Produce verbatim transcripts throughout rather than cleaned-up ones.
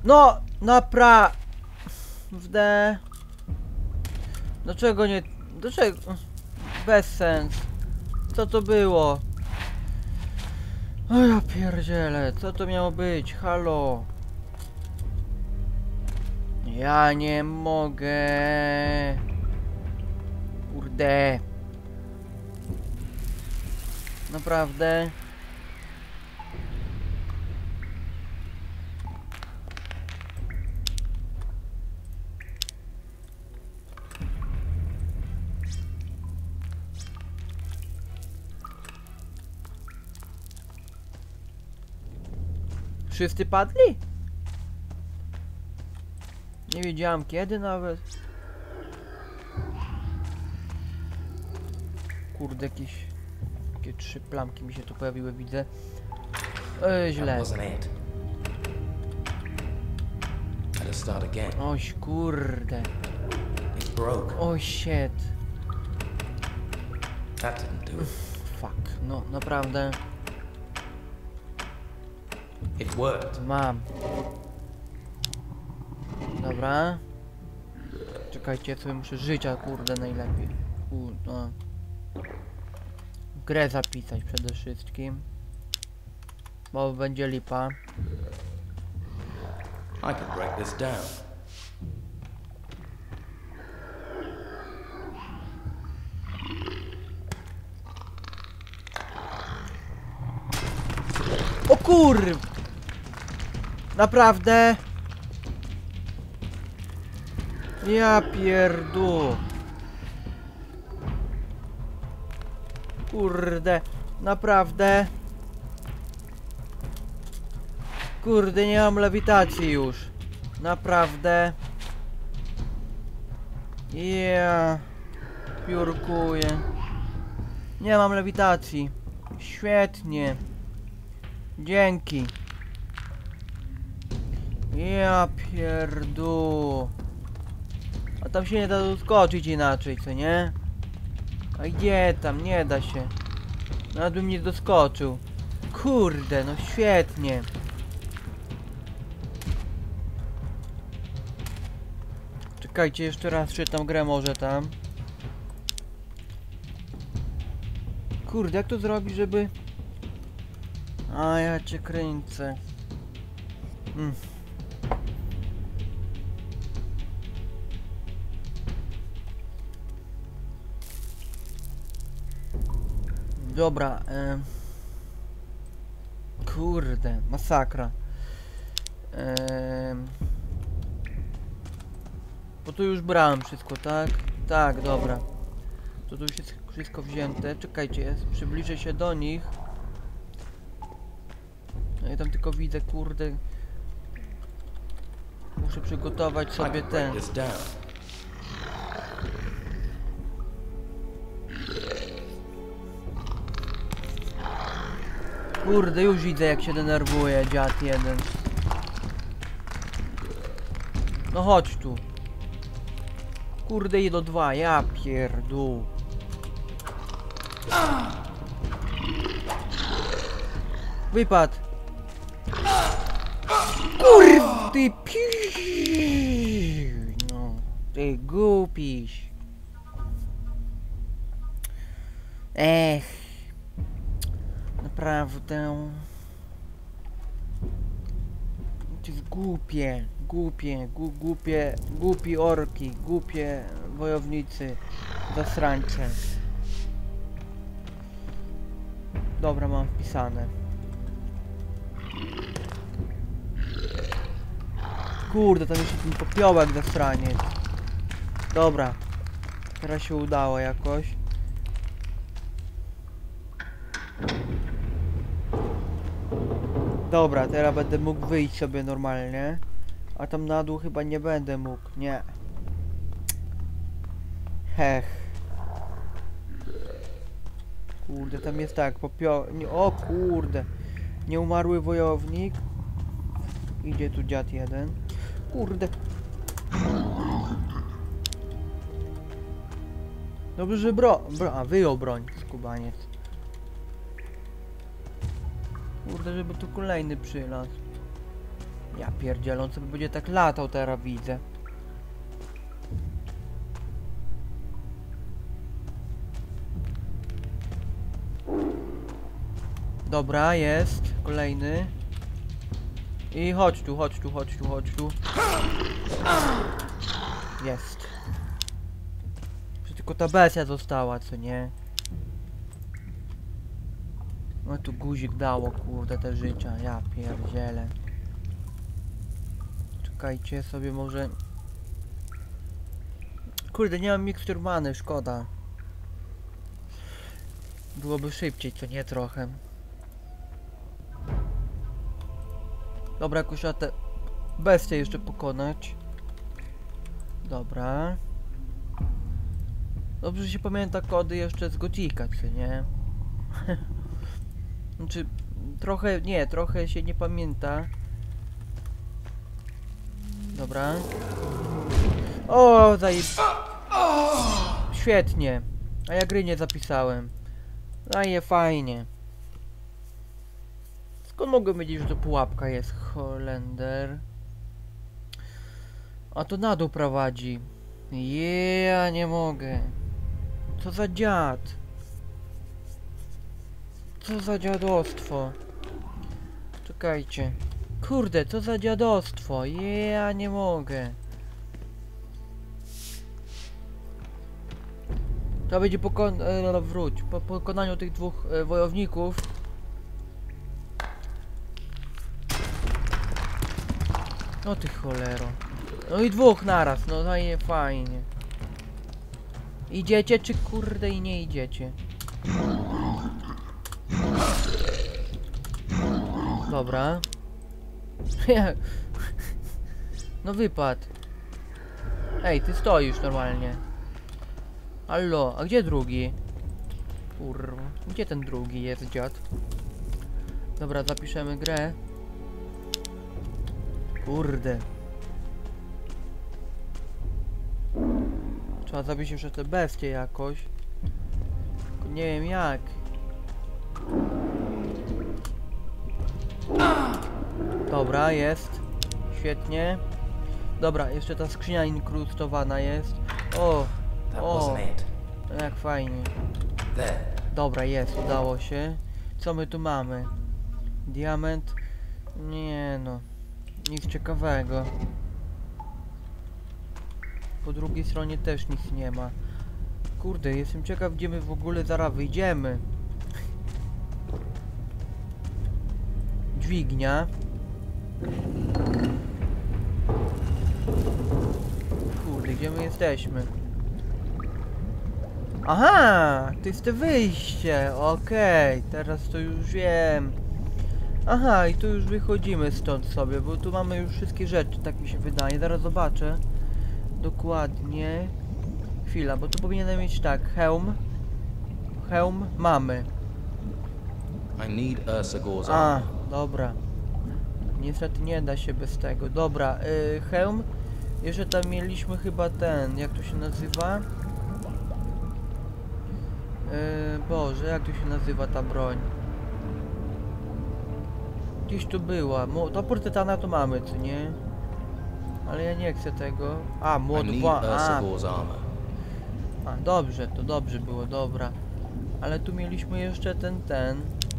No, naprawdę. Dlaczego nie... Dlaczego... Bez sens. Co to było? O ja pierdzielę, co to miało być? Halo. Ja nie mogę. Kurde. Naprawdę. Wszyscy padli? Nie wiedziałam kiedy nawet. Kurde, jakieś... Takie trzy plamki mi się tu pojawiły, widzę. E, źle. Oś kurde. O shit. Fuck, no naprawdę. Mam. Dobra. Czekajcie, ja sobie muszę życia, kurde, najlepiej. Kurde. Grę zapisać przede wszystkim. Bo będzie lipa. I can break this down. O kur... Naprawdę? Ja pierdu. Kurde, naprawdę? Kurde, nie mam lewitacji już. Naprawdę? Ja piórkuję. Nie mam lewitacji. Świetnie. Dzięki. Ja pierdu. A tam się nie da doskoczyć inaczej, co nie? A gdzie tam? Nie da się. Nawet bym nie doskoczył. Kurde, no świetnie. Czekajcie, jeszcze raz czytam grę może tam. Kurde, jak to zrobić, żeby... A ja cię kręcę. Mm. Dobra, e... kurde, masakra. E... Bo tu już brałem wszystko, tak? Tak, dobra. To tu już jest wszystko wzięte. Czekajcie, przybliżę się do nich. No i tam tylko widzę, kurde. Muszę przygotować sobie ten. Kurde, już widzę jak się denerwuje dziad jeden. No chodź tu. Kurde, i do dwa, ja pierdół. Wypad. Kurw, ty pi... No, ty głupiś. Ech. Naprawdę. To jest głupie, głupie, gu, głupie, głupi orki, głupie wojownicy, zasrańcze. Dobra, mam wpisane. Kurde, tam jeszcze ten popiołek zasraniec. Dobra. Teraz się udało jakoś. Dobra, teraz będę mógł wyjść sobie normalnie. A tam na dół chyba nie będę mógł, nie. Hech. Kurde, tam jest tak, popio... Nie, o kurde. Nieumarły wojownik. Idzie tu dziad jeden. Kurde. Dobrze, że bro... bro a, wyjął broń, skubaniec. Kurde, żeby tu kolejny przylazł. Ja pierdzielę, on sobie będzie tak latał teraz, widzę. Dobra, jest. Kolejny. I chodź tu, chodź tu, chodź tu, chodź tu. Jest. Że tylko ta bestia została, co nie? No tu guzik dało, kurde, te życia. Ja pierdzielę. Czekajcie sobie może... Kurde, nie mam mikstur many, szkoda. Byłoby szybciej, co nie trochę. Dobra, jakoś trzeba te bestie jeszcze pokonać. Dobra. Dobrze, że się pamięta kody jeszcze z Gotika, czy nie? Znaczy, trochę, nie, trochę się nie pamięta. Dobra. O, zajeb... Świetnie. A ja gry nie zapisałem. Daje fajnie. Skąd mogę wiedzieć, że to pułapka jest? Holender. A to na dół prowadzi. Ja nie mogę. Co za dziad? Co za dziadostwo? Czekajcie. Kurde, co za dziadostwo? Ja nie mogę. Trzeba będzie pokon... E, wróć. Po pokonaniu tych dwóch e, wojowników. No ty cholero. No i dwóch naraz, no daje fajnie. Idziecie czy kurde i nie idziecie? Dobra. No wypadł. Ej, ty stoisz normalnie. Allo, a gdzie drugi? Kurwa, gdzie ten drugi jest, dziad? Dobra, zapiszemy grę. Kurde. Trzeba zabić jeszcze te bestie jakoś. Tylko nie wiem jak. Dobra, jest. Świetnie. Dobra, jeszcze ta skrzynia inkrustowana jest. O, o, jak fajnie. Dobra, jest, udało się. Co my tu mamy? Diament. Nie no. Nic ciekawego. Po drugiej stronie też nic nie ma. Kurde, jestem ciekaw, gdzie my w ogóle zaraz wyjdziemy. Dźwignia. Kurde, gdzie my jesteśmy? Aha! To jest to wyjście! Okej, okay, teraz to już wiem. Aha, i tu już wychodzimy stąd sobie, bo tu mamy już wszystkie rzeczy, tak mi się wydaje. Zaraz zobaczę. Dokładnie. Chwila, bo tu powinienem mieć tak, hełm. Hełm mamy. A, dobra. Niestety nie da się bez tego. Dobra, yy, hełm. Jeszcze tam mieliśmy chyba ten, jak to się nazywa? Yy, Boże, jak to się nazywa ta broń? Gdzieś tu była. Mo topór tytana to mamy, co nie? Ale ja nie chcę tego. A, młot wła... A. A, dobrze, to dobrze było, dobra. Ale tu mieliśmy jeszcze ten, ten.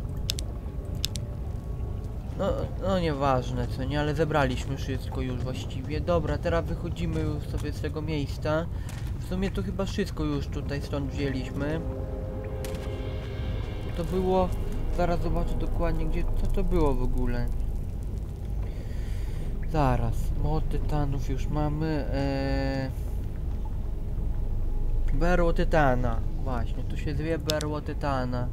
No, no nieważne, co nie, ale zebraliśmy wszystko już właściwie. Dobra, teraz wychodzimy już sobie z tego miejsca. W sumie to chyba wszystko już tutaj stąd wzięliśmy. To było... Zaraz zobaczę dokładnie, gdzie... Co to było w ogóle. Zaraz. Młot tytanów już mamy. Eee... Berło tytana. Właśnie, tu się zwie berło tytana.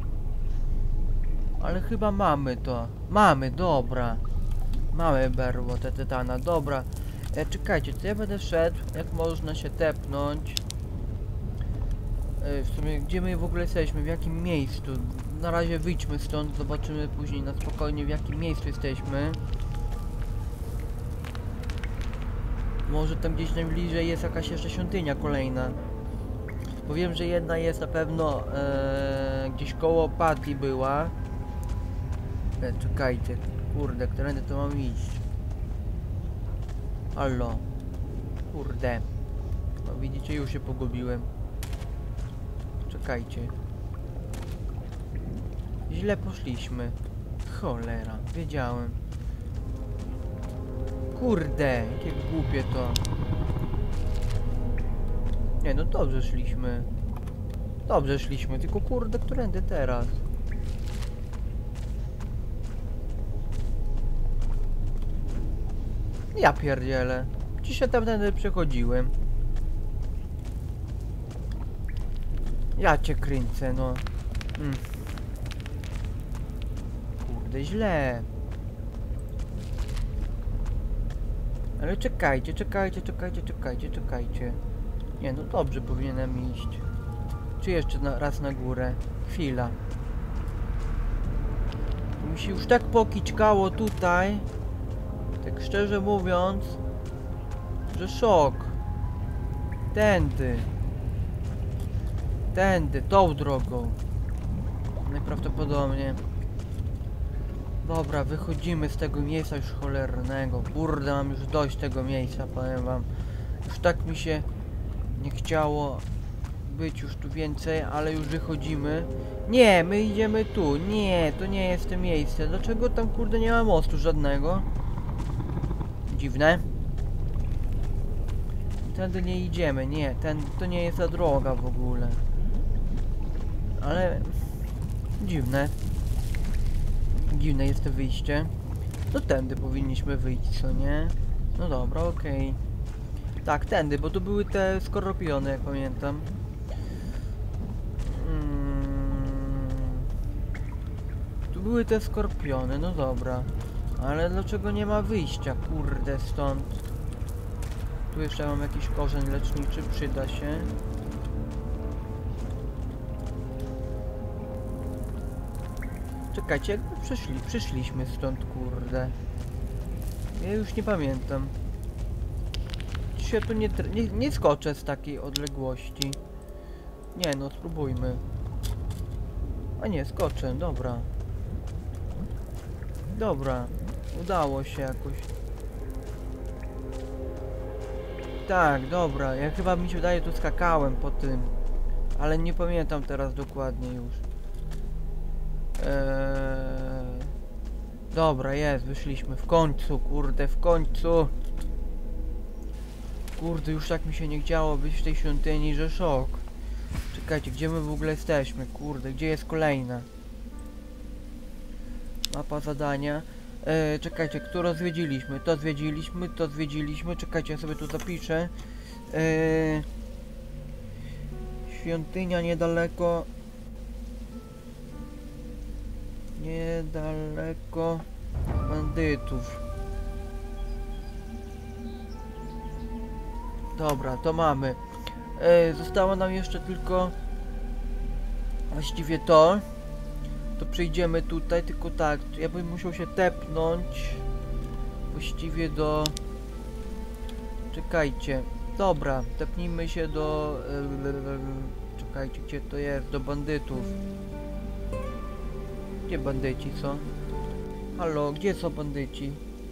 Ale chyba mamy to. Mamy, dobra. Mamy berło te tytana, dobra. E, czekajcie, to ja będę szedł, jak można się tepnąć. E, w sumie, gdzie my w ogóle jesteśmy, w jakim miejscu? Na razie wyjdźmy stąd, zobaczymy później na spokojnie, w jakim miejscu jesteśmy. Może tam gdzieś najbliżej jest jakaś jeszcze świątynia kolejna. Bo wiem, że jedna jest na pewno e, gdzieś koło Patty była. E, czekajcie, kurde, którędy to mam iść? Halo. Kurde. No widzicie, już się pogubiłem. Czekajcie. Źle poszliśmy. Cholera, wiedziałem. Kurde, jakie głupie to. Nie, no dobrze szliśmy. Dobrze szliśmy, tylko kurde, którędy teraz? Ja pierdzielę. Dzisiaj tamtędy przechodziłem. Ja cię kręcę, no. Mm. Kurde, źle. Ale czekajcie, czekajcie, czekajcie, czekajcie, czekajcie. Nie, no dobrze powinienem iść. Czy jeszcze na, raz na górę? Chwila. Mi się już tak pokiczkało tutaj. Tak szczerze mówiąc, że szok. Tędy. Tędy, tą drogą. Najprawdopodobniej. Dobra, wychodzimy z tego miejsca już cholernego. Kurde, mam już dość tego miejsca, powiem wam. Już tak mi się nie chciało być już tu więcej, ale już wychodzimy. Nie, my idziemy tu. Nie, to nie jest to miejsce. Dlaczego tam kurde nie ma mostu żadnego? Dziwne. Tędy nie idziemy, nie. Ten, to nie jest ta droga w ogóle. Ale... Dziwne. Dziwne jest to wyjście. No tędy powinniśmy wyjść, co nie? No dobra, okej. Okay. Tak, tędy, bo to były te skorpiony, jak pamiętam. Hmm. Tu były te skorpiony, no dobra. Ale dlaczego nie ma wyjścia, kurde, stąd? Tu jeszcze mam jakiś korzeń leczniczy, przyda się. Czekajcie, jakby przyszli, przyszliśmy stąd, kurde. Ja już nie pamiętam. Się tu nie, nie, nie skoczę z takiej odległości. Nie no, spróbujmy. A nie, skoczę, dobra. Dobra, udało się jakoś. Tak, dobra, ja chyba mi się wydaje, tu skakałem po tym. Ale nie pamiętam teraz dokładnie już. Eee... Dobra, jest, wyszliśmy. W końcu, kurde, w końcu. Kurde, już tak mi się nie chciało być w tej świątyni, że szok. Czekajcie, gdzie my w ogóle jesteśmy? Kurde, gdzie jest kolejna? Mapa zadania. Eee, czekajcie, które zwiedziliśmy? To zwiedziliśmy, to zwiedziliśmy. Czekajcie, ja sobie tu zapiszę. Eee... Świątynia niedaleko. Niedaleko bandytów. Dobra, to mamy. E, zostało nam jeszcze tylko właściwie to. To przejdziemy tutaj, tylko tak, ja bym musiał się tepnąć właściwie do... Czekajcie. Dobra, tepnijmy się do... E, czekajcie, gdzie to jest? Do bandytów. Gdzie bandyci są? Halo, gdzie są bandyci?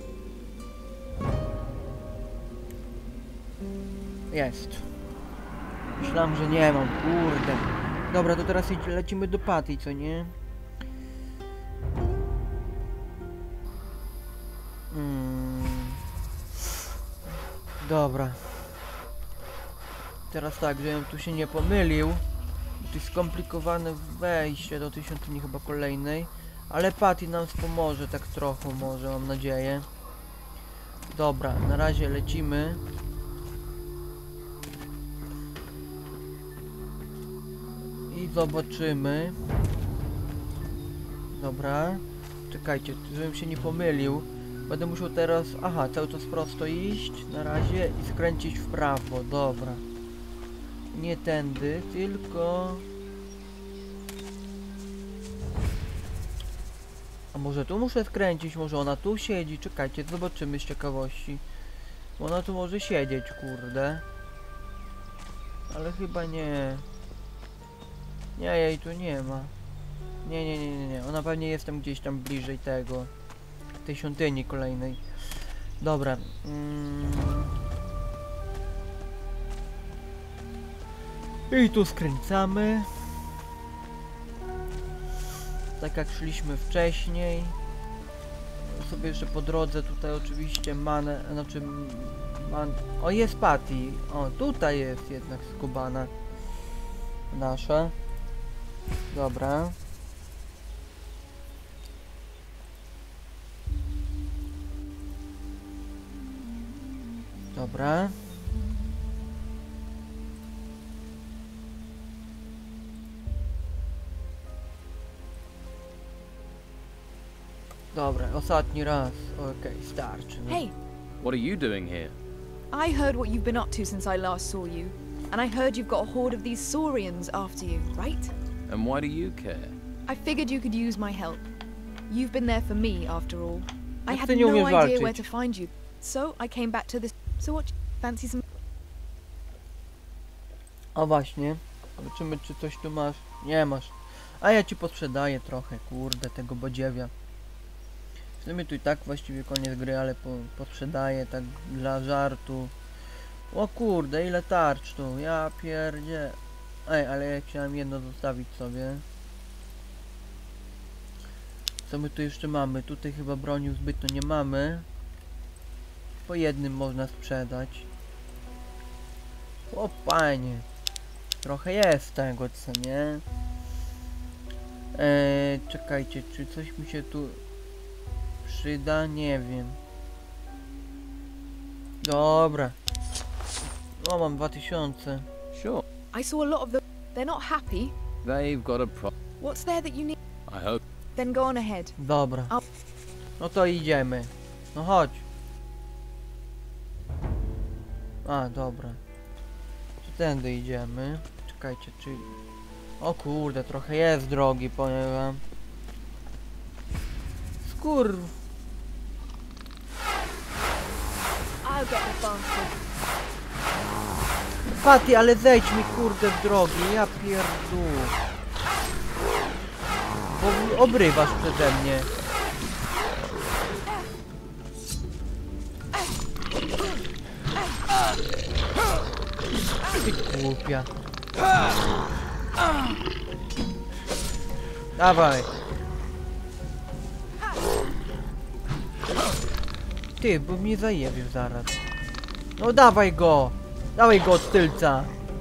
Jest. Myślałem, że nie mam, kurde. Dobra, to teraz lecimy do Patty, co nie? Hmm. Dobra. Teraz tak, żebym tu się nie pomylił. To jest skomplikowane wejście do tej świątyni chyba kolejnej. Ale Patty nam wspomoże tak trochę, może, mam nadzieję. Dobra, na razie lecimy. I zobaczymy. Dobra. Czekajcie, żebym się nie pomylił. Będę musiał teraz... Aha, cały czas prosto iść na razie i skręcić w prawo. Dobra. Nie tędy, tylko... A może tu muszę skręcić? Może ona tu siedzi? Czekajcie, zobaczymy z ciekawości. Bo ona tu może siedzieć, kurde. Ale chyba nie. Nie, jej tu nie ma. Nie, nie, nie, nie, nie. Ona pewnie jest tam gdzieś tam bliżej tego. Tej świątyni kolejnej. Dobra. Mm. I tu skręcamy. Tak jak szliśmy wcześniej. Sobie jeszcze po drodze tutaj oczywiście manę, znaczy man... O, jest Patty. O, tutaj jest jednak skubana nasza. Dobra. Dobra. Dobra, ostatni raz. Okej, okay, starczy. No. Hey, What are you doing here? I heard what you've been up to since I last saw you. And I heard you've got a horde of these Saurians after you, right? And why do you care? I figured you could use my help. You've been there for me, after all. I Jak had ty nie no umiesz idea walczyć? where to find you. So I came back to this. So what? Fancy some? O właśnie. Zobaczymy, czy coś tu masz. Nie masz. A ja ci posprzedaję trochę, kurde, tego bodziewia. W sumie tu i tak właściwie koniec gry, ale po, posprzedaję tak dla żartu. O kurde, ile tarcz tu. Ja pierdzie. Ej, ale ja chciałem jedno zostawić sobie. Co my tu jeszcze mamy? Tutaj chyba broni zbytnio nie mamy. Po jednym można sprzedać. O panie. Trochę jest tego, co nie? Eee, czekajcie, czy coś mi się tu przyda? Nie wiem. Dobra. O, mam dwa tysiące. Sure. I saw a lot of them. They're not happy. They've got a pro- What's there that you need? I hope. Then go on ahead. Dobra. A- No to idziemy. No chodź. A, dobra. Czy tędy idziemy? Czekajcie, czy... O kurde, trochę jest drogi, powiem wam. Skur... I'll get the bastard. Patty, ale zejdź mi kurde z drogi, ja pierdół. Bo obrywasz przeze mnie. Ty głupia. Dawaj. Ty, bo mnie zajebił zaraz. No dawaj go. Dawaj go od tylca.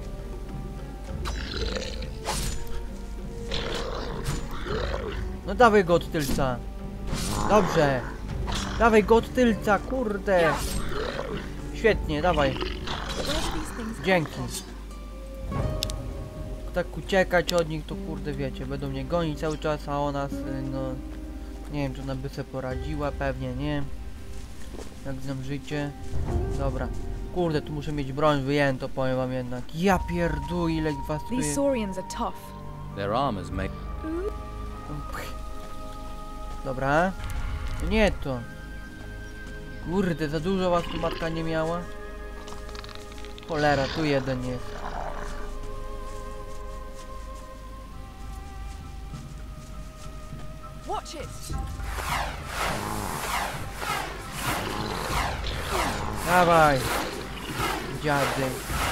No dawaj go od tylca. Dobrze. Dawaj go od tylca, kurde. Świetnie, dawaj. Dzięki. Tak uciekać od nich to kurde wiecie, będą mnie gonić cały czas, a ona no... Nie wiem, czy ona by sobie poradziła, pewnie nie. Jak znam życie. Dobra. Kurde, tu muszę mieć broń wyjęto, powiem wam jednak. Ja pierdół, ile was tu These jest. Saurians are tough. Their armor's made. Dobra. No nie to. Kurde, za dużo was tu matka nie miała. Cholera, tu jeden jest. Watch it. Dawaj. Dziady.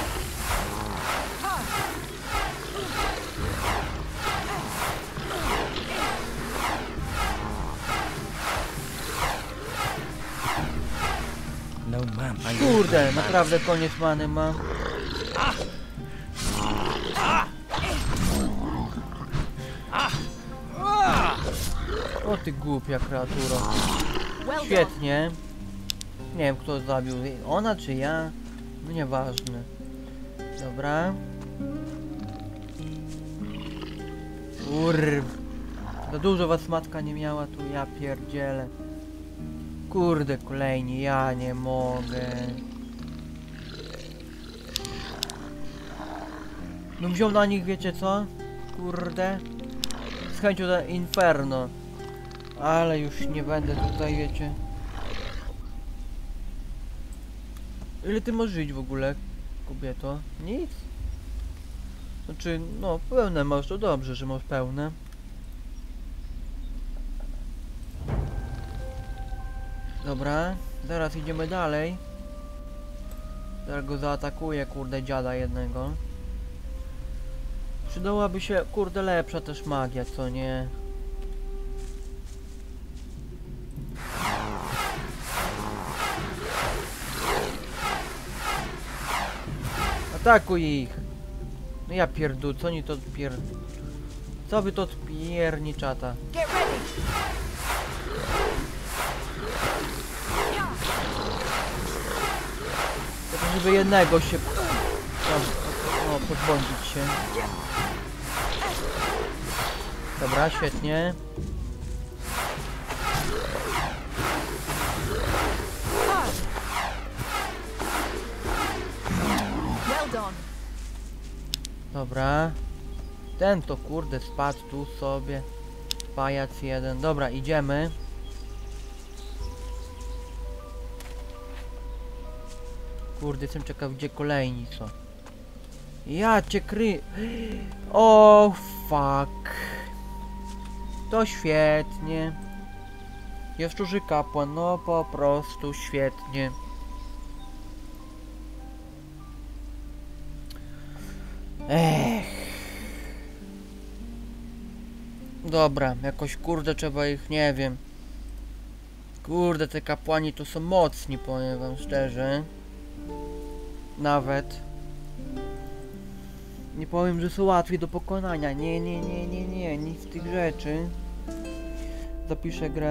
No, ma'am. I Kurde, naprawdę koniec many mam. O ty głupia kreaturo. Well done. Świetnie. Nie wiem kto zabił, ona czy ja? No nieważne. Dobra. Urw. Za dużo was matka nie miała tu, ja pierdzielę. Kurde kolejni, ja nie mogę. Bym wziął na nich, wiecie co? Kurde. Z chęcią za Inferno. Ale już nie będę tutaj, wiecie. Ile ty możesz żyć w ogóle, kobieto? Nic? Znaczy, no, pełne masz, to dobrze, że masz pełne. Dobra, zaraz idziemy dalej. Zaraz go zaatakuję, kurde, dziada jednego. Przydałaby się, kurde, lepsza też magia, co nie? Atakuj ich! No ja pierdolę, co oni to pier... Co wy to pierniczata? Get ready. Tylko żeby jednego się... O, pozbądzić się. Dobra, świetnie. Well done. Dobra. Ten to kurde spadł tu sobie. Pajac jeden. Dobra, idziemy. Kurde, jestem ciekaw, gdzie kolejni są. Ja cię kry... O fuck. To świetnie. Jaszczurzy kapłan, no po prostu świetnie. Ech. Dobra, jakoś kurde trzeba ich, nie wiem. Kurde, te kapłani to są mocni, powiem wam szczerze. Nawet. Nie powiem, że są łatwi do pokonania. Nie, nie, nie, nie, nie, nic z tych rzeczy. Zapiszę grę.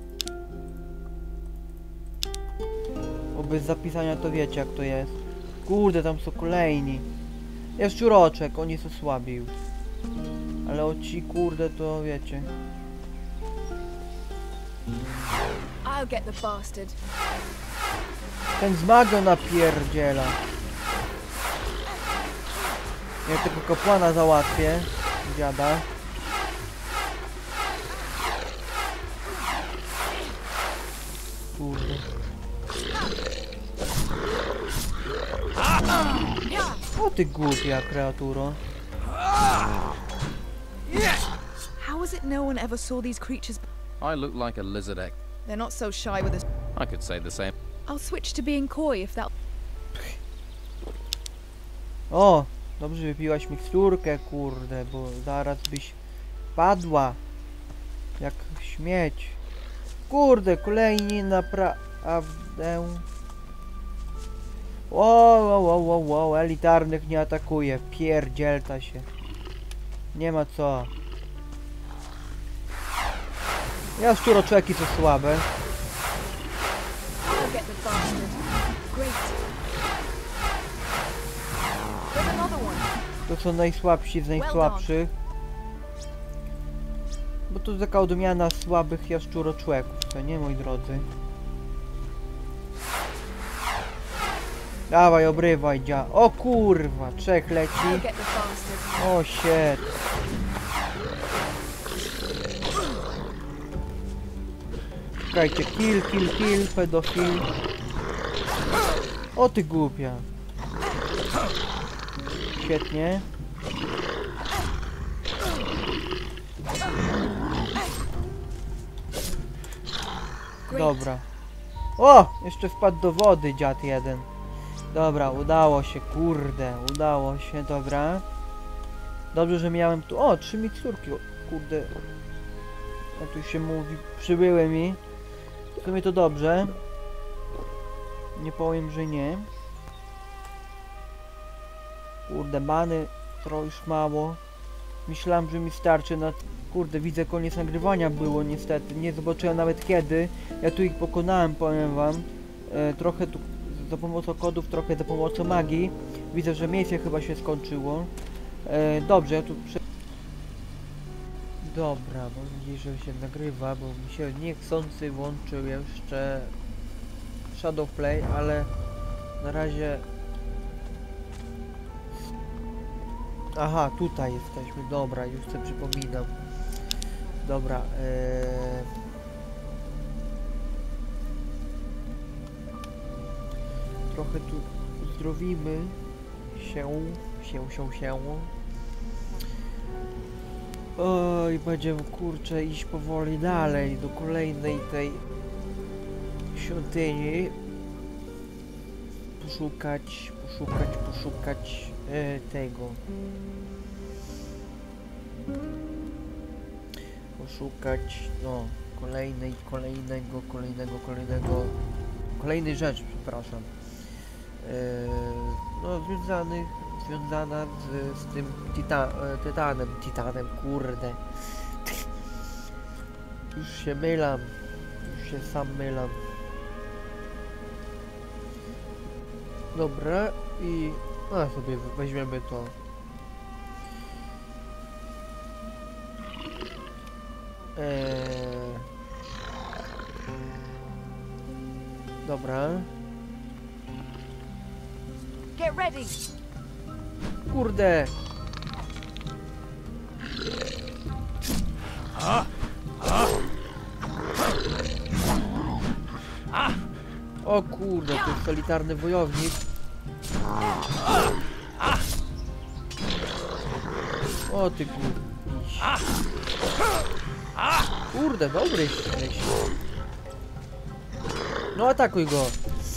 Bo bez zapisania to wiecie jak to jest. Kurde, tam są kolejni. Jest szczuroczek, oni są słabi już. Ale o ci kurde to wiecie. I'll get the bastard. Ten z magią napierdziela. Ja tego kapłana załatwię. Dziada. Kurde. O ty głupia kreaturo. How is it no one ever saw these creatures? I look like a lizard egg. They're not so shy with us. I could say the same. I'll switch to being coy if that. O! Dobrze wypiłaś miksturkę, kurde, bo zaraz byś padła. Jak śmieć. Kurde, kolejni naprawdę. Wow, wow, wow, wow, wow, elitarnych nie atakuje. Pierdzielta się. Nie ma co. Ja szczuroczeki są słabe. I'll get the bastard. Great. There's another one. To są najsłabsi z najsłabszych. Bo to taka odmiana słabych jaszczuroczłeków, to nie, moi drodzy. Dawaj, obrywaj, dzia. O kurwa, trzech leci. I'll get the bastard. O shit. Czekajcie, kill, kill, kill, pedofil. O ty głupia. Świetnie. Dobra. O! Jeszcze wpadł do wody dziad jeden. Dobra, udało się, kurde, udało się, dobra. Dobrze, że miałem tu... O, trzy miksturki, o, kurde. O, tu się mówi, przybyły mi. W sumie to dobrze. Nie powiem, że nie. Kurde, bany, trochę już mało. Myślałem, że mi starczy na... Kurde, widzę, koniec nagrywania było niestety. Nie zobaczyłem nawet kiedy. Ja tu ich pokonałem, powiem wam. E, trochę tu za pomocą kodów, trochę za pomocą magii. Widzę, że miejsce chyba się skończyło. E, dobrze, ja tu... Prze... Dobra, mam nadzieję, że się nagrywa, bo mi się niechcący włączył jeszcze Shadow Play, ale na razie... Aha, tutaj jesteśmy, dobra, już sobie przypominam. Dobra, ee... trochę tu uzdrowimy się, się, się, się. Oj, będziemy, kurczę, iść powoli dalej do kolejnej tej świątyni. Poszukać, poszukać, poszukać e, tego. Poszukać, no, kolejnej, kolejnego, kolejnego, kolejnego, kolejnej rzeczy, przepraszam. E, no, związanych, związana z, z tym tita, e, tytanem, titanem, kurde. Już się mylam, już się sam mylam. Dobra, i a sobie weźmiemy to. Eee... Dobra. Get ready. Kurde! O kurde, to jest elitarny wojownik. O ty kurde. Kurde, dobry jesteś. No atakuj go.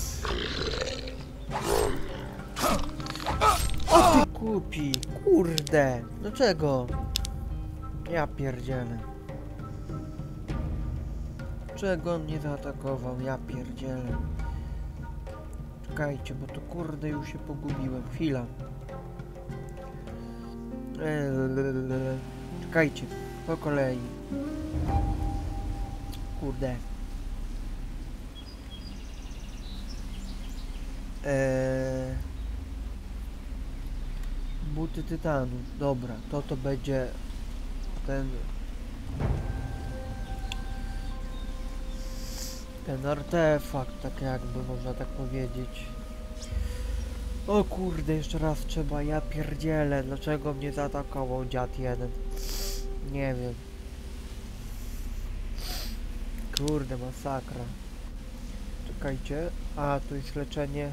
O ty kupi. Kurde. Dlaczego? Ja pierdzielę. Czego on nie zaatakował? Ja pierdzielę. Czekajcie, bo to kurde już się pogubiłem. Chwila. Eee, czekajcie, po kolei. Kurde. Eee, buty tytanu. Dobra, to to będzie ten ten artefakt, tak jakby można tak powiedzieć. O kurde, jeszcze raz trzeba, ja pierdzielę, dlaczego mnie zaatakował dziad jeden? Nie wiem. Kurde, masakra. Czekajcie, a tu jest leczenie.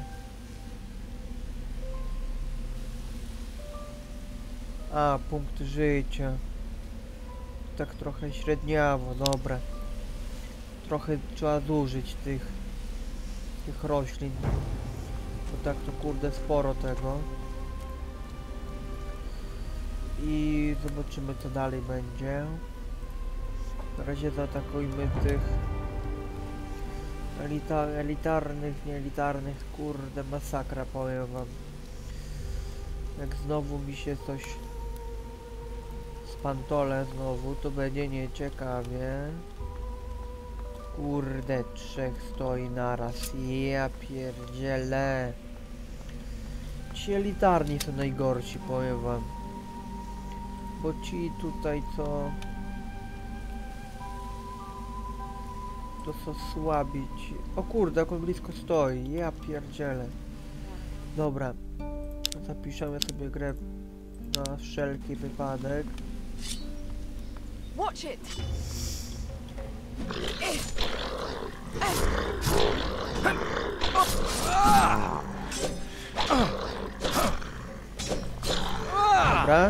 A, punkt życia. Tak trochę średniawo, dobra. Trochę trzeba zużyć tych tych roślin. Bo tak to kurde sporo tego. I zobaczymy co dalej będzie. Na razie zaatakujmy tych elita elitarnych, nieelitarnych, kurde masakra powiem wam. Jak znowu mi się coś spantole znowu, to będzie nieciekawie. Kurde, trzech stoi naraz. Ja pierdzielę. Ci elitarni są najgorsi, powiem wam. Bo ci tutaj co... To są słabi ci... O kurde, jak on blisko stoi. Ja pierdzielę. Dobra. Zapiszemy sobie grę na wszelki wypadek. Watch it. Dobra.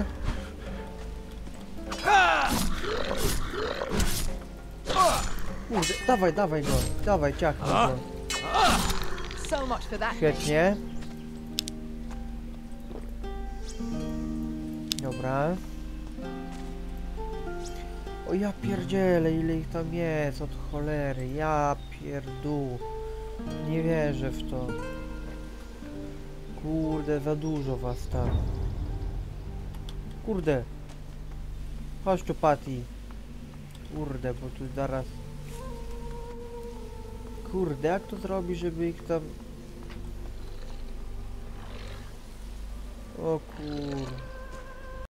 Kurde, dawaj, dawaj go. Dawaj, ciachnij go. So much for that. Świetnie. Dobra. O ja pierdzielę, ile ich tam jest, od cholery. Ja pierdół. Nie wierzę w to. Kurde, za dużo was tam. Kurde. Chodź tu, Patty. Kurde, bo tu zaraz... Kurde, jak to zrobić, żeby ich tam... O kurde.